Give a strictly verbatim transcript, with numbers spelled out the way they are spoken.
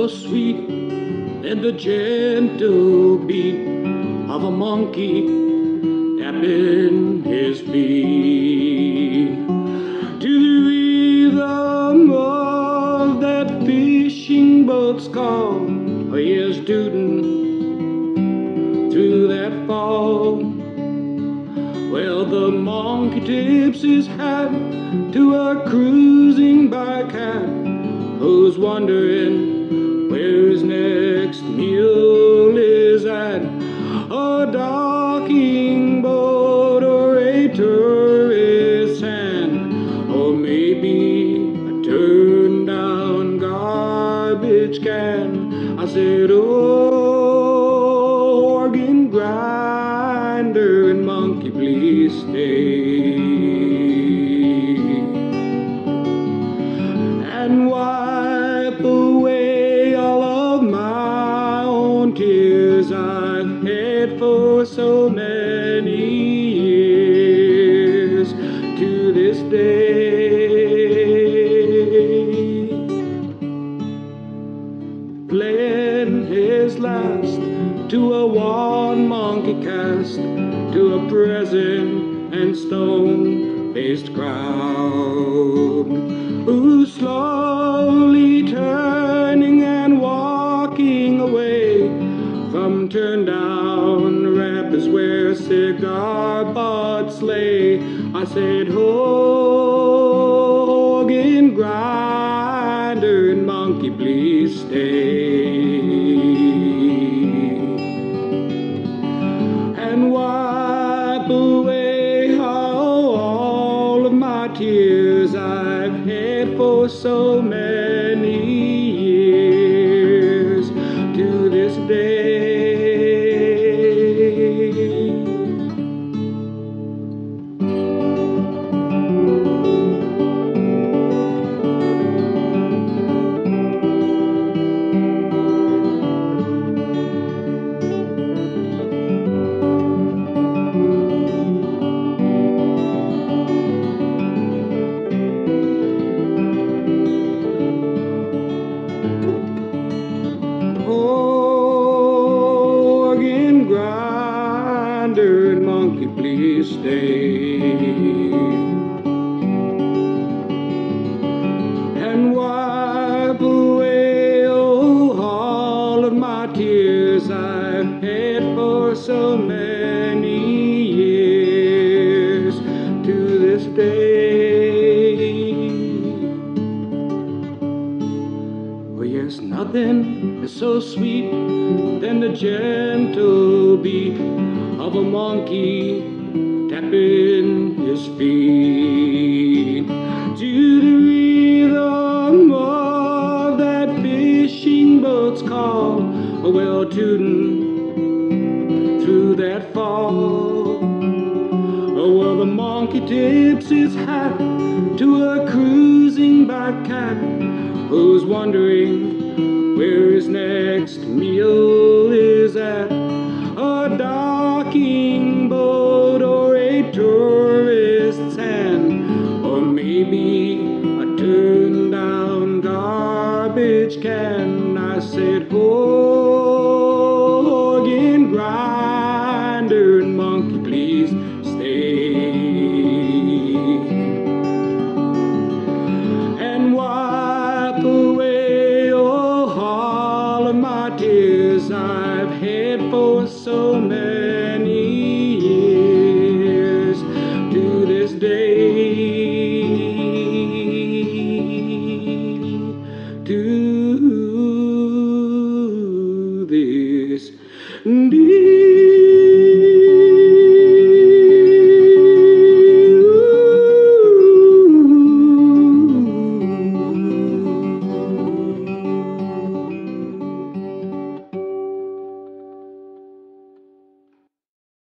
so sweet than the gentle beat of a monkey tapping his feet to the rhythm of that fishing boat's call. Oh, yes, tooting through that fall. Well, the monkey tips his hat to a cruising by cat who's wondering where his next meal is at. A docking boat or a tourist hand, or maybe a turned down garbage can. I said, oh, organ grinder and monkey, please stay. And wipe away all of my own tears I've had for so many years to this day. Playing his last to a one monkey cast, to a present and stone-faced crowd who's slowly turning and walking away from turned-down rapids where cigar butts lay. I said, organ grinder and monkey, please stay. And wipe away all of my tears I've had for so many years to this day. Organ grinder and monkey, please stay. And wipe away oh, all of my tears I've had for so many years to this day. Oh, yes, nothing is so sweet than the gentle beat of a monkey tapping his feet to the rhythm of that fishing boat's call. Oh, well, tooting through that fall. Oh, well, the monkey tips his hat to a cruising by cat who's wondering where his next meal is at. A docking boat or a tourist's hand, or maybe a turned down garbage can. I said, organ grinder and monkey, please